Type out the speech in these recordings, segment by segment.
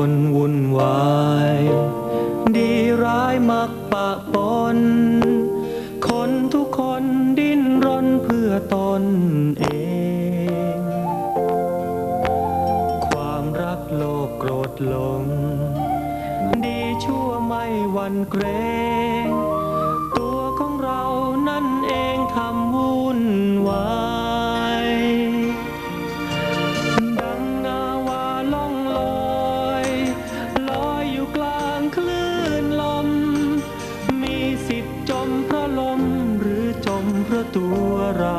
คนวุ่นวายดีร้ายมักปะปนคนทุกคนดิ้นรนเพื่อตนเองความรักโลภโกรธหลงดีชั่วไม่หวั่นเกรงตัวของเรานั่นเองทำวุ่นวายดังนาวาล่องลอยลอยอยู่กลางคลื่นลมมีสิทธิ์จมเพราะลมหรือจมเพราะตัวเรา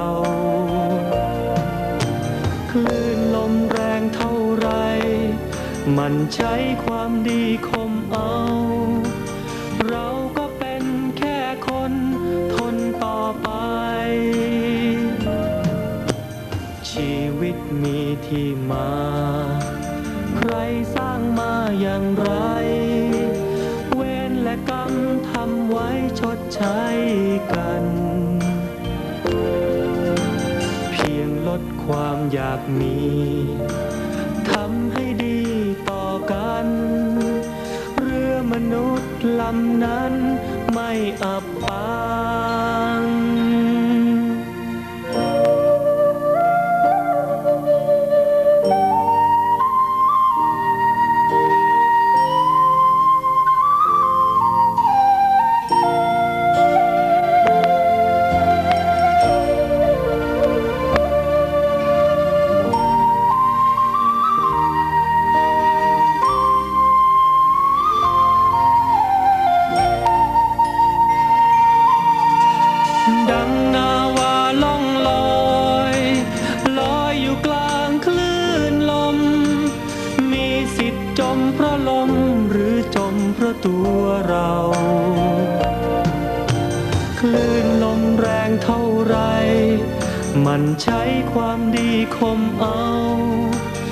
คลื่นลมแรงเท่าไรมันใช้ความดีคมเอาเราก็เป็นแค่คนทนต่อไปชีวิตมีที่มาใครสร้างมาอย่างไรเวรและกรรมทำไว้ชดใช้กันเพียงลดความอยากมีทำให้ดีต่อกันเรือมนุษย์ลำนั้นไม่อับปางดังนาวาล่องลอยลอยอยู่กลางคลื่นลมมีสิทธิ์จมเพราะลมหรือจมเพราะตัวเราคลื่นลมแรงเท่าไรมันใช้ความดีคมเอา